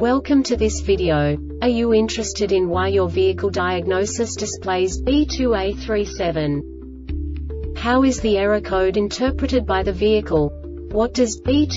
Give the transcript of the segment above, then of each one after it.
Welcome to this video. Are you interested in why your vehicle diagnosis displays B2A37? How is the error code interpreted by the vehicle? What does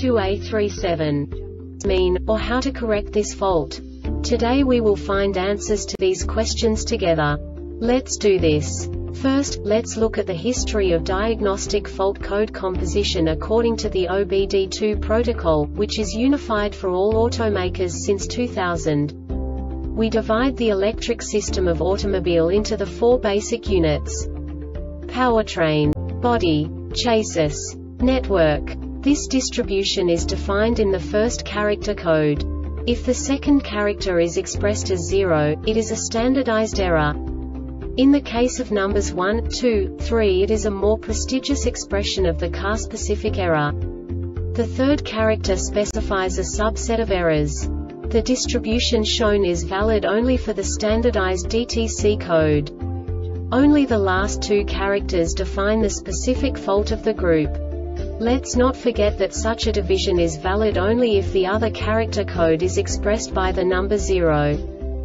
B2A37 mean, or how to correct this fault? Today we will find answers to these questions together. Let's do this. First, let's look at the history of diagnostic fault code composition according to the OBD2 protocol, which is unified for all automakers since 2000. We divide the electric system of automobile into the four basic units: powertrain, body, chassis, network. This distribution is defined in the first character code. If the second character is expressed as 0, it is a standardized error. In the case of numbers 1, 2, 3, it is a more prestigious expression of the car-specific error. The third character specifies a subset of errors. The distribution shown is valid only for the standardized DTC code. Only the last two characters define the specific fault of the group. Let's not forget that such a division is valid only if the other character code is expressed by the number 0.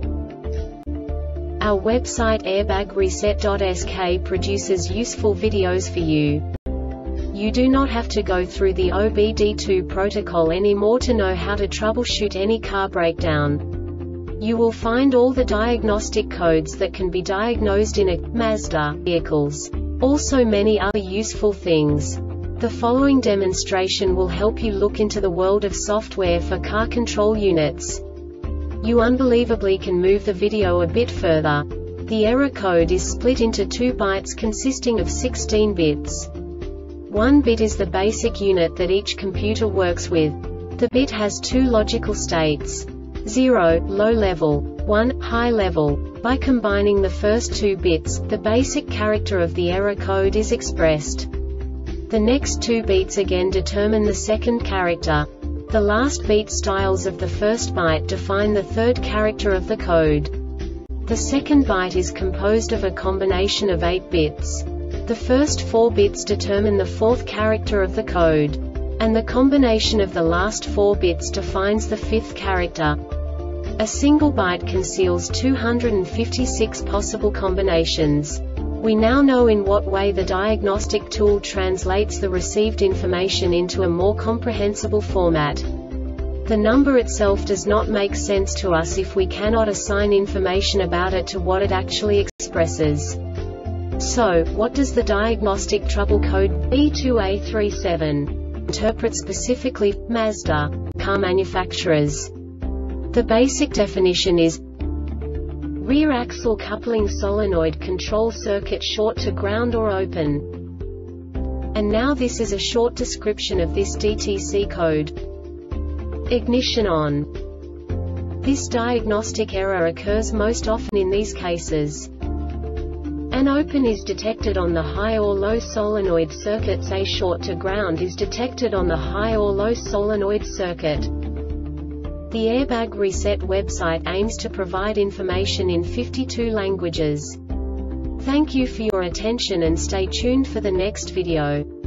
Our website airbagreset.sk produces useful videos for you. You do not have to go through the OBD2 protocol anymore to know how to troubleshoot any car breakdown. You will find all the diagnostic codes that can be diagnosed in a Mazda vehicles. Also many other useful things. The following demonstration will help you look into the world of software for car control units. You unbelievably can move the video a bit further. The error code is split into 2 bytes consisting of 16 bits. 1 bit is the basic unit that each computer works with. The bit has 2 logical states: 0, low level, 1, high level. By combining the first 2 bits, the basic character of the error code is expressed. The next 2 beats again determine the second character. The last beat styles of the first byte define the third character of the code. The second byte is composed of a combination of 8 bits. The first 4 bits determine the fourth character of the code. And the combination of the last 4 bits defines the fifth character. A single byte conceals 256 possible combinations. We now know in what way the diagnostic tool translates the received information into a more comprehensible format. The number itself does not make sense to us if we cannot assign information about it to what it actually expresses. So, what does the diagnostic trouble code B2A37 interpret specifically for Mazda car manufacturers? The basic definition is: rear axle coupling solenoid control circuit short to ground or open. And now this is a short description of this DTC code. Ignition on. This diagnostic error occurs most often in these cases. An open is detected on the high or low solenoid circuits. A short to ground is detected on the high or low solenoid circuit. The Airbag Reset website aims to provide information in 52 languages. Thank you for your attention and stay tuned for the next video.